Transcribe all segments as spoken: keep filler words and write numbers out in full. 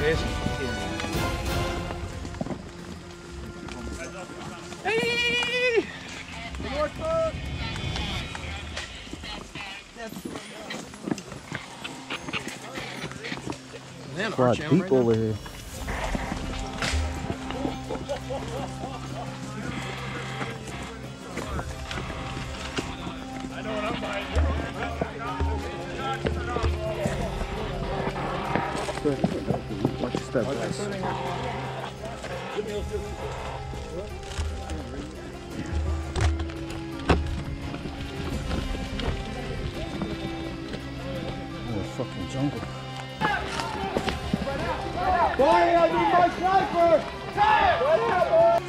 Esse? Hey! There's a lot of people over here. I know what I'm buying. Watch your step, guys. Oh, fucking jungle. Boy, I need my sniper! Hey!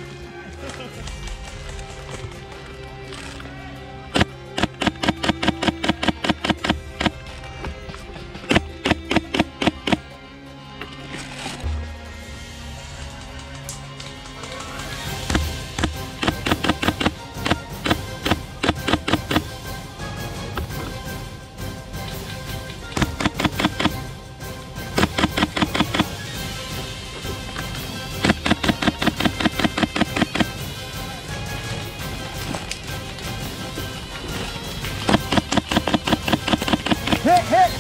Hit, hit!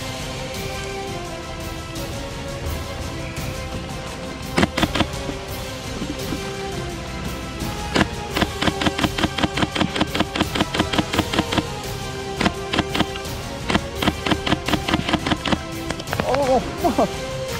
Oh, fuck!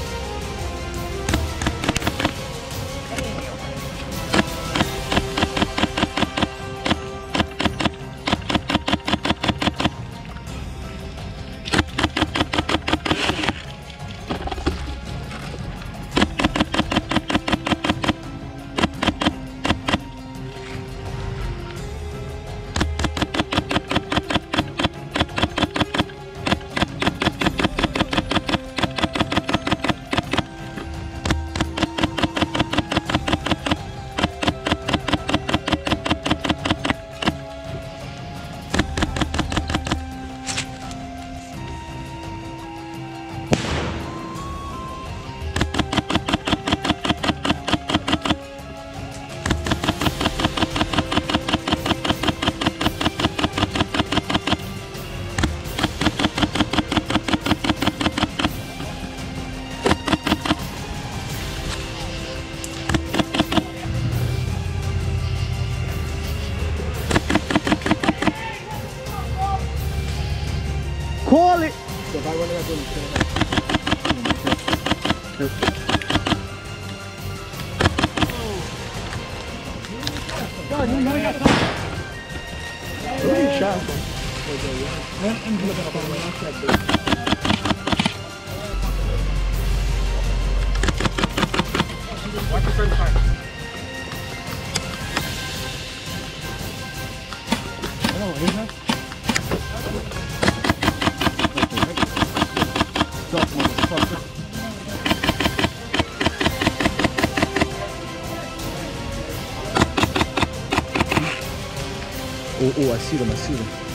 Call it! Você vai olhar pelo Watch the front side. Hello, Asia. Stop, motherfucker. Oh, oh, I see them, I see them.